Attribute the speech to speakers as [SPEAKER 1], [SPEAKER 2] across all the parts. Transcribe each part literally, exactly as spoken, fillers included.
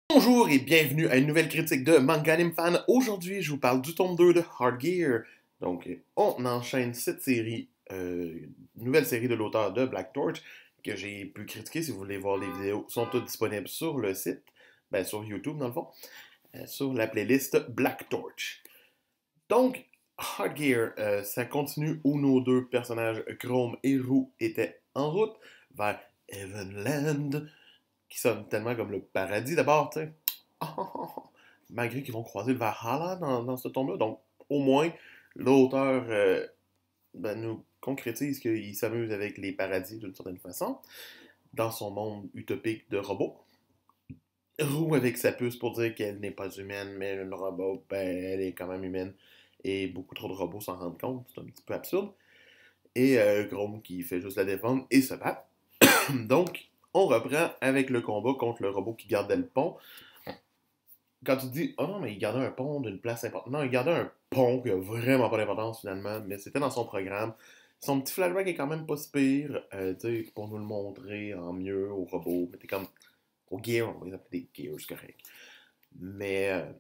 [SPEAKER 1] Bonjour et bienvenue à une nouvelle critique de Manga Anime Fan. Aujourd'hui, je vous parle du tome deux de Hard Gear. Donc, on enchaîne cette série, euh, nouvelle série de l'auteur de Black Torch, que j'ai pu critiquer. Si vous voulez voir les vidéos, sont toutes disponibles sur le site, ben sur YouTube dans le fond, euh, sur la playlist Black Torch. Donc, Hard Gear, euh, ça continue où nos deux personnages, Chrome et Roux, étaient en route vers Evenland, qui sonne tellement comme le paradis d'abord, tu sais. Oh, oh, oh, oh. Malgré qu'ils vont croiser le Valhalla dans, dans ce tome-là. Donc, au moins, l'auteur euh, ben, nous concrétise qu'il s'amuse avec les paradis d'une certaine façon, dans son monde utopique de robots. Roux avec sa puce pour dire qu'elle n'est pas humaine, mais une robot, ben, elle est quand même humaine. Et beaucoup trop de robots s'en rendent compte. C'est un petit peu absurde. Et euh, Chrome qui fait juste la défendre et se battre. Donc, on reprend avec le combat contre le robot qui gardait le pont. Quand tu te dis, oh non, mais il gardait un pont d'une place importante. Non, il gardait un pont qui a vraiment pas d'importance finalement, mais c'était dans son programme. Son petit flashback est quand même pas si pire, euh, tu sais, pour nous le montrer en mieux au robot. Mais t'es comme, au gear, on va les appeler des gears, c'est correct. Mais euh,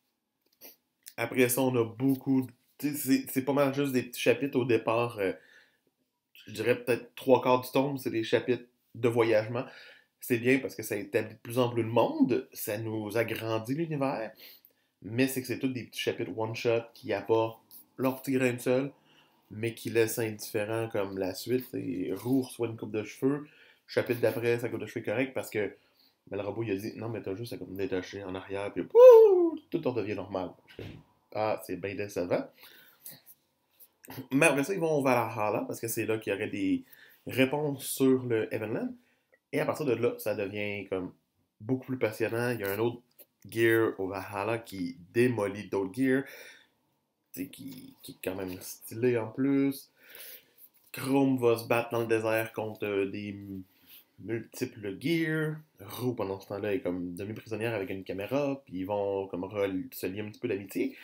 [SPEAKER 1] après ça, on a beaucoup. Tu sais, c'est pas mal juste des petits chapitres au départ. Euh, je dirais peut-être trois quarts du tome, c'est des chapitres de voyagement. C'est bien parce que ça établit de plus en plus le monde, ça nous agrandit l'univers, mais c'est que c'est tous des petits chapitres one-shot qui apportent leur petit grain de sel, mais qui laissent indifférent comme la suite. Et Roux reçoit une coupe de cheveux, chapitre d'après, sa coupe de cheveux est correcte parce que ben, le robot il a dit non, mais t'as juste à comme détacher en arrière, puis pouh, tout redevient normal. Ah, c'est bien décevant. Mais après ça, ils vont au Valhalla parce que c'est là qu'il y aurait des réponses sur le Evenland. Et à partir de là, ça devient comme beaucoup plus passionnant. Il y a un autre gear au Valhalla qui démolit d'autres gears, qui, qui est quand même stylé en plus. Chrome va se battre dans le désert contre euh, des multiples gears. Roux, pendant ce temps-là, est comme demi-prisonnière avec une caméra, puis ils vont comme se lier un petit peu d'amitié.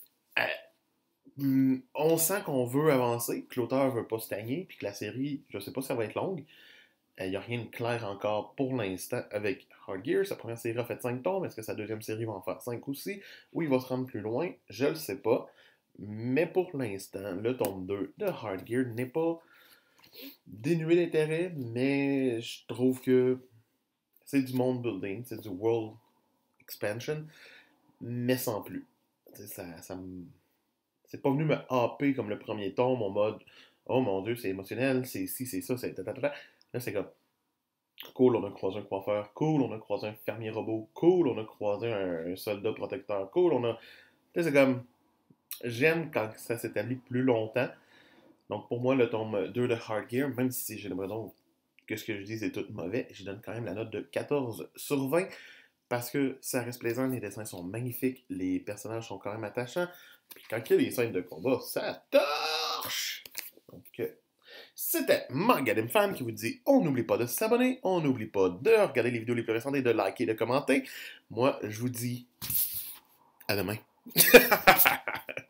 [SPEAKER 1] Euh, on sent qu'on veut avancer, que l'auteur veut pas stagner, puis que la série, je sais pas si ça va être longue. Il n'y a rien de clair encore pour l'instant avec Hard Gear. Sa première série a fait cinq tomes. Est-ce que sa deuxième série va en faire cinq aussi? Ou il va se rendre plus loin? Je le sais pas. Mais pour l'instant, le tome deux de Hard Gear n'est pas dénué d'intérêt, mais je trouve que c'est du monde building, c'est du world expansion, mais sans plus. Ça, ça me... C'est pas venu me happer comme le premier tome en mode oh mon dieu, c'est émotionnel, c'est ci, c'est ça, c'est tatata. Là, c'est comme cool, on a croisé un coiffeur. Cool, on a croisé un fermier robot. Cool, on a croisé un, un soldat protecteur. Cool, on a. Tu sais, c'est comme. J'aime quand ça s'établit plus longtemps. Donc pour moi, le tome deux de Hard Gear, même si j'ai l'impression que ce que je dis est tout mauvais, je donne quand même la note de quatorze sur vingt parce que ça reste plaisant, les dessins sont magnifiques, les personnages sont quand même attachants. Puis quand il y a des scènes de combat, ça torche! Donc, c'était Manga Anime Fan qui vous dit on n'oublie pas de s'abonner, on n'oublie pas de regarder les vidéos les plus récentes et de liker et de commenter. Moi, je vous dis à demain.